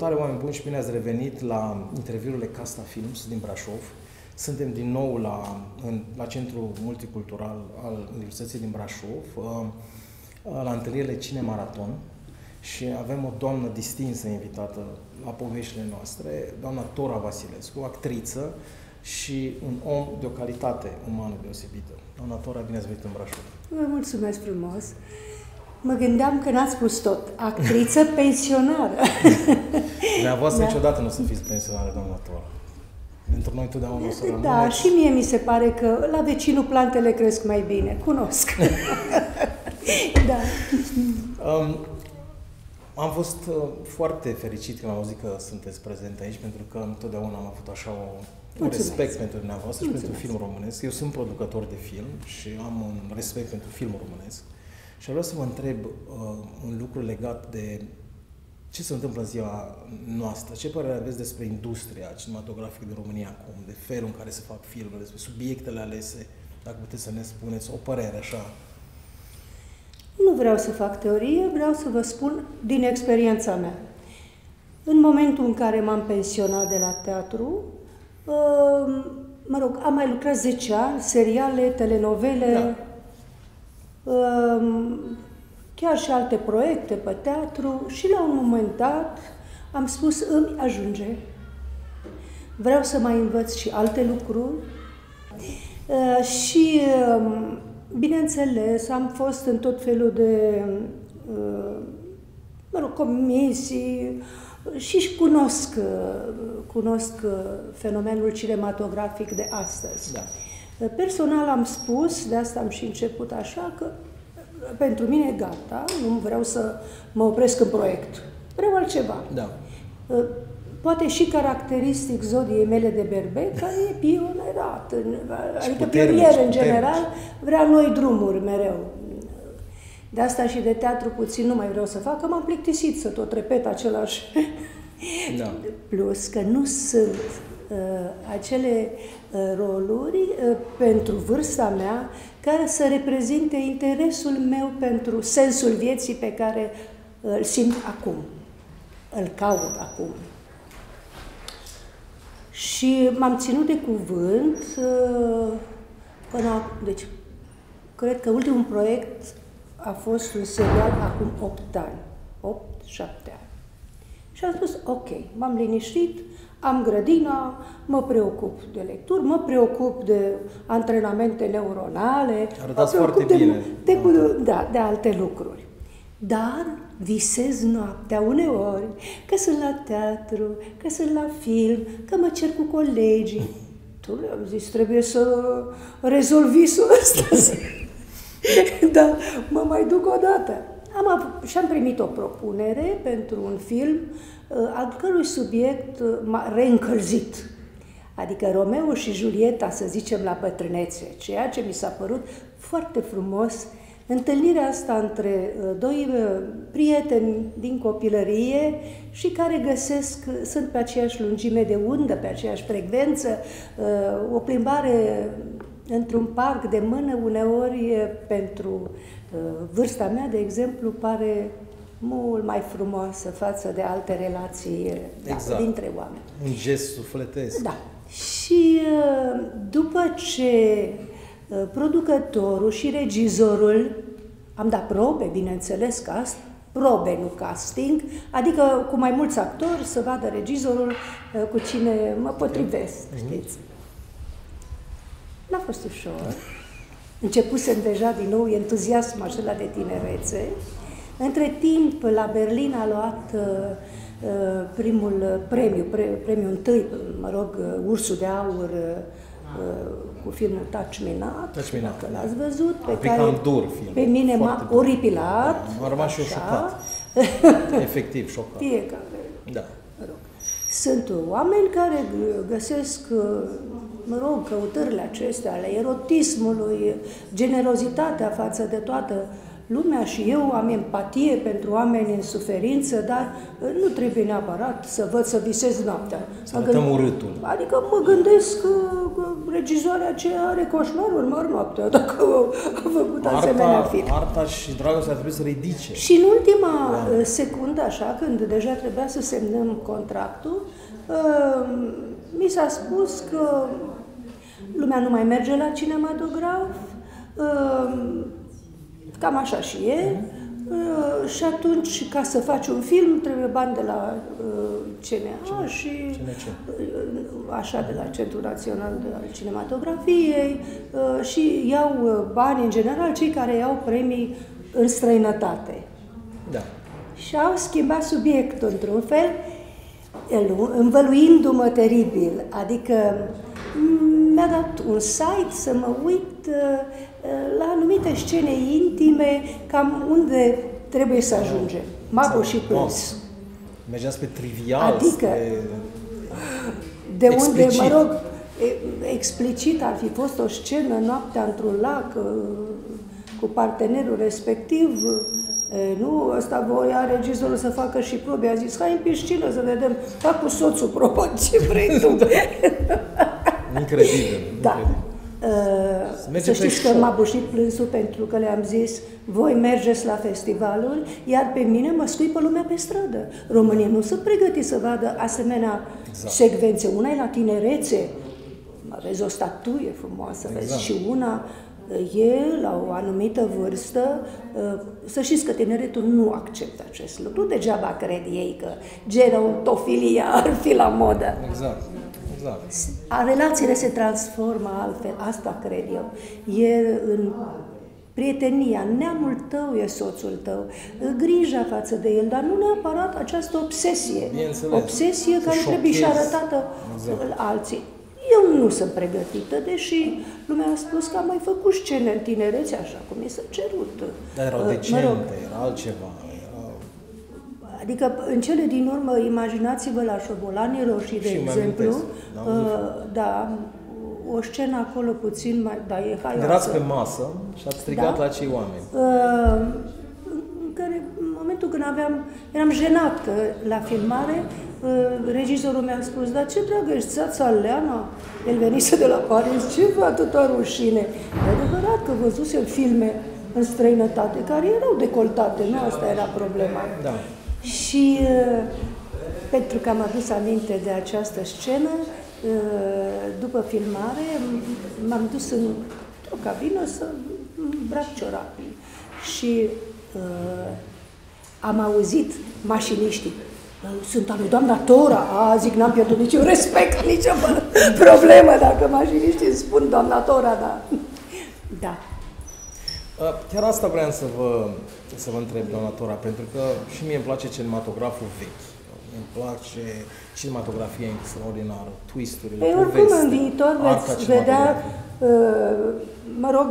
Salutare, oameni buni, și bine ați revenit la interviurile Casta Films din Brașov. Suntem din nou la Centrul Multicultural al Universității din Brașov, la întâlnirile Cinemaraton, și avem o doamnă distinsă invitată la poveștile noastre, doamna Tora Vasilescu, actriță și un om de o calitate umană deosebită. Doamna Tora, bine ați venit în Brașov. Vă mulțumesc frumos. Mă gândeam că n-ați spus tot. Actriță pensionară. Dumneavoastră niciodată nu o să fiți pensionară, doamna Tora. Pentru noi totdeauna o să rămâneți. Da, și mie mi se pare că la vecinul plantele cresc mai bine. Cunosc. Da. Am fost foarte fericit când am auzit că sunteți prezent aici, pentru că întotdeauna am avut așa un respect pentru dumneavoastră și pentru film românesc. Eu sunt producător de film și am un respect pentru filmul românesc. Și vreau să vă întreb un lucru legat de ce se întâmplă în ziua noastră. Ce părere aveți despre industria cinematografică din România acum, de felul în care se fac filmele, despre subiectele alese, dacă puteți să ne spuneți o părere așa? Nu vreau să fac teorie, vreau să vă spun din experiența mea. În momentul în care m-am pensionat de la teatru, am mai lucrat 10 ani, seriale, telenovele, chiar și alte proiecte pe teatru, și la un moment dat am spus, îmi ajunge. Vreau să mai învăț și alte lucruri și, bineînțeles, am fost în tot felul de comisii și cunosc fenomenul cinematografic de astăzi. Da. Personal am spus, de asta am și început așa, că pentru mine gata, nu vreau să mă opresc în proiect. Vreau altceva. Da. Poate și caracteristic zodiei mele de berbec, care e pionerat, adică pionier în general, vrea noi drumuri mereu. De asta și de teatru puțin nu mai vreau să fac, că m-am plictisit să tot repet același. Da. Plus că nu sunt acele roluri pentru vârsta mea care să reprezinte interesul meu pentru sensul vieții pe care îl simt acum, îl caut acum. Și m-am ținut de cuvânt până, deci, cred că ultimul proiect a fost un serial acum 8 ani, 8-7 ani. Și am spus, ok, m-am liniștit, am grădina, mă preocup de lecturi, mă preocup de antrenamente neuronale, arătați foarte bine. De alte lucruri. Dar visez noaptea uneori, că sunt la teatru, că sunt la film, că mă cer cu colegii. Tu le-am zis, trebuie să rezolv visul ăsta. Da, mă mai duc o dată. Și-am primit o propunere pentru un film al cărui subiect m-a reîncălzit. Adică Romeo și Julieta, să zicem, la bătrânețe, ceea ce mi s-a părut foarte frumos. Întâlnirea asta între doi prieteni din copilărie și care sunt pe aceeași lungime de undă, pe aceeași frecvență, o plimbare într-un parc de mână, uneori pentru vârsta mea, de exemplu, pare mult mai frumoasă față de alte relații dintre oameni. Un gest sufletesc. Da. Și după ce producătorul și regizorul, am dat probe, bineînțeles, probe, nu casting, adică cu mai mulți actori să vadă regizorul cu cine mă potrivesc, știți. N-a fost ușor. Începusem deja din nou entuziasmul acela de tinerețe. Între timp, la Berlin a luat primul premiul întâi, Ursul de Aur, cu filmul Touch Me Not, dacă l-ați văzut, pe mine m-a oripilat. M-a rămas și eu șocat. Efectiv șocat. Fiecare. Da. Sunt oameni care găsesc, căutările acestea ale erotismului, generozitatea față de toată lumea și eu am empatie pentru oameni în suferință, dar nu trebuie neapărat să văd, să visez noaptea. Să arătăm urâtul. Adică mă gândesc că regizoarea aceea are coșmaruri mari noaptea, dacă a făcut asemenea film. Arta și dragostea trebuie să ridice. Și în ultima secundă, așa, când deja trebuia să semnăm contractul, mi s-a spus că lumea nu mai merge la cinematograf, cam așa și e, și atunci, ca să faci un film, trebuie bani de la CNA și așa de la Centrul Național al Cinematografiei și iau bani, în general, cei care iau premii în străinătate. Da. Și au schimbat subiectul într-un fel, învăluindu-mă teribil, adică mi-a dat un site să mă uit la anumite scene intime, cam unde trebuie să ajungem. Mago și Pâns. Mergeați pe trivial, adică, de unde, mă rog, explicit ar fi fost o scenă noaptea într-un lac cu partenerul respectiv. Nu, ăsta voia regizorul să facă și probe. A zis, hai în piscină să vedem. Fac cu soțul probă, ce vrei tu. Incredibil. Da. Să știți că m-a bușit plânsul pentru că le-am zis, voi mergeți la festivaluri, iar pe mine mă scuipă lumea pe stradă. Românii nu sunt pregătiți să vadă asemenea secvențe. Una e la tinerețe, vezi o statuie frumoasă, vezi, și una e la o anumită vârstă. Să știți că tineretul nu acceptă acest lucru. Degeaba cred ei că gerontofilia ar fi la modă. Exact. Relațiile se transformă altfel, asta cred eu. E în prietenia, neamul tău e soțul tău, grija față de el, dar nu neapărat această obsesie. Obsesie care trebuie și arătată alții. Eu nu sunt pregătită, deși lumea a spus că am mai făcut scene în tinerețe, așa cum mi s-a cerut. Dar erau decente, era altceva. Adică, în cele din urmă, imaginați-vă la Șobolanii Roșii, de exemplu, da, o scenă acolo puțin mai, da, e haioasă. Erați pe masă și ați strigat la cei oameni. În momentul când eram jenată la filmare, regizorul mi-a spus, dar ce dragă ești, țața Leana? El venise de la Paris, ce vă atâta rușine? E adevărat că văzusem filme în străinătate care erau decoltate, nu asta era problema. Da. Și pentru că am adus aminte de această scenă, după filmare m-am dus într-o cabină să îmbrac ciorapii și am auzit mașiniștii. Sunt al lui doamna Tora. Zic, n-am pierdut niciun respect, nicio problemă dacă mașiniștii îmi spun doamna Tora, da. Da. Chiar asta vreau să vă întreb, doamna Tora, pentru că și mie îmi place cinematograful vechi. Îmi place cinematografia extraordinară, twist-urile, povestea, oricum, în viitor veți vedea, mă rog,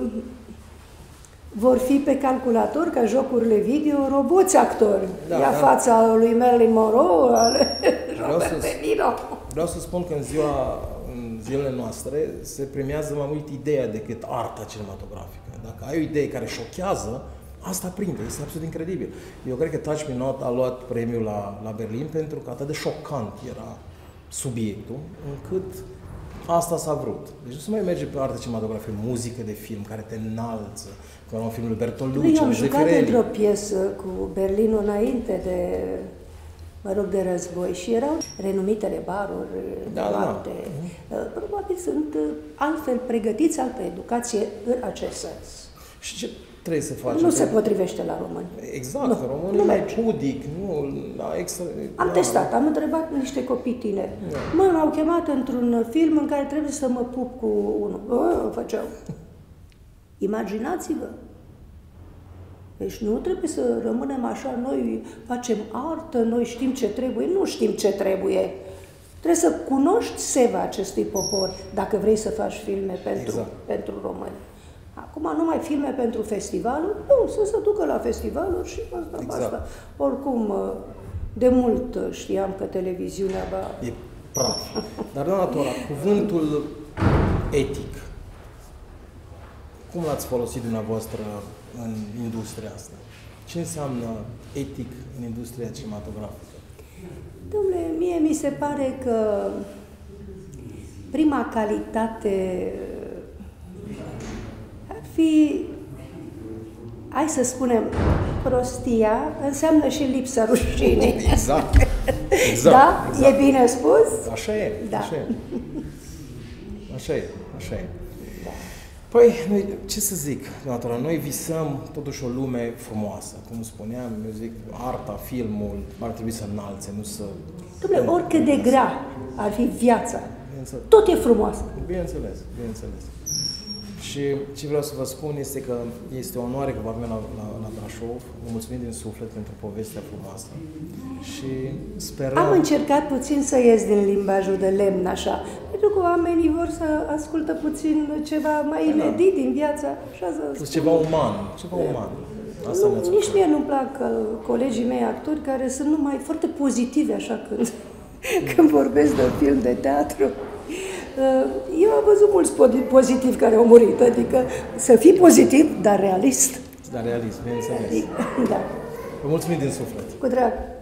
vor fi pe calculator, ca jocurile video, roboți actori. Ia fața lui Marilyn Monroe, ale Robert De Niro. Vreau să spun că în zilele noastre se premiază mai mult ideea decât arta cinematografică. Dacă ai o idee care șochează, asta prinde, este absolut incredibil. Eu cred că Touch Me Not a luat premiul la Berlin pentru că atât de șocant era subiectul, încât asta s-a vrut. Deci nu se mai merge pe artă cinematografie, muzică de film care te înalță, ca un film lui Bertolucci. Eu am jucat într-o piesă cu Berlinul înainte de război și erau renumitele baruri de noapte. Probabil sunt altfel pregătiți, altă educație în acest sens. Și ce trebuie să faci? Nu se potrivește la români. Exact, românii mai pudic, Am testat, am întrebat niște copii tineri. M-au chemat într-un film în care trebuie să mă pup cu unul. Făceau. Imaginați-vă. Deci nu trebuie să rămânem așa, noi facem artă, noi știm ce trebuie. Nu știm ce trebuie. Trebuie să cunoști seva acestui popor dacă vrei să faci filme pentru români. Acum numai filme pentru festivaluri, nu, să se ducă la festivaluri și asta, basta. Oricum, de mult știam că televiziunea va... E praf. Dar, doamna Tora, cuvântul etic, cum l-ați folosit dumneavoastră în industria asta? Ce înseamnă etic în industria cinematografică? Dom'le, mie mi se pare că prima calitate ar fi, hai să spunem, prostia, înseamnă și lipsa rușinii. Exact. Da? Exact. E bine spus? Așa e. Da. Așa e. Așa e. Păi, noi, ce să zic, natură, noi visăm totuși o lume frumoasă. Cum spuneam, eu zic, arta, filmul ar trebui să înalțe, nu să... Dom'le, oricât de grea ar fi viața, tot e frumoasă. Bineînțeles. Și ce vreau să vă spun este că este o onoare că vă avem la Brașov. Vă mulțumim din suflet pentru povestea frumoasă și sperăm... Am încercat puțin să ies din limbajul de lemn, așa, pentru că oamenii vor să ascultă puțin ceva mai inedit din viața, așa să ceva uman. Asta nici mie nu-mi plac colegii mei actori care sunt numai foarte pozitivi, așa, când vorbesc de film, de teatru. Eu am văzut mulți pozitivi care au murit, adică să fii pozitiv, dar realist. Dar realist, bineînțeles. Da. Vă mulțumim din suflet. Cu drag.